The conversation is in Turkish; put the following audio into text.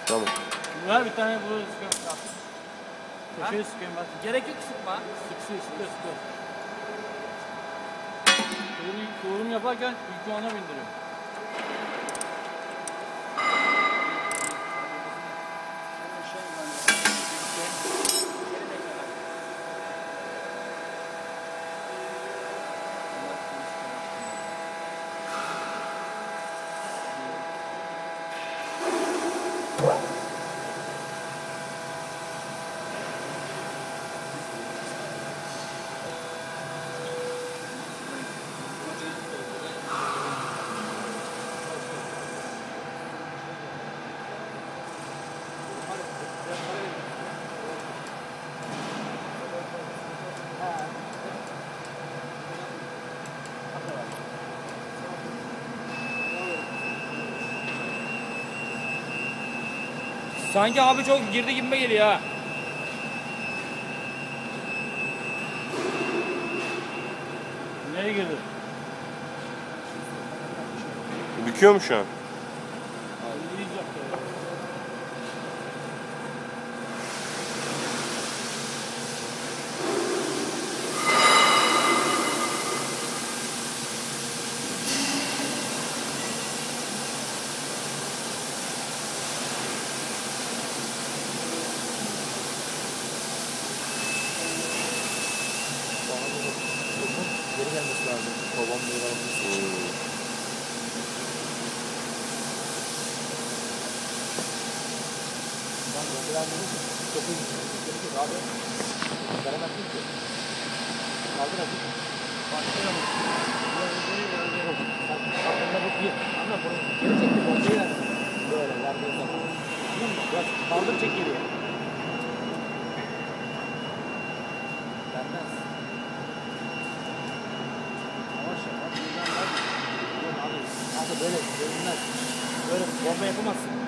Tamam. Ver bir tane bunu sıkıyorum. Köşeye sıkayım ben. Gerek yok sıkma. Sıkıyor. Doğrum yaparken ilk ona bindiriyorum. Sanki abi çok girdi gibime geliyor ha. Neye girdi? Büküyor mu şu an? Geri gelmesi lazım. Babam böyle alması için. Ben gönderenleri topu gerekir abi. Veremezsin ki. Kaldır hadi. Başlayalım. Aklında bu bir. Anla bunu. Geri çekti. Bombayı versin. Böyle verdiği zaman. Anladın mı? Biraz kaldır çek geriye. Vermez. Yavaş yavaş. Abi böyle görünmez. Böyle bomba yapamazsın.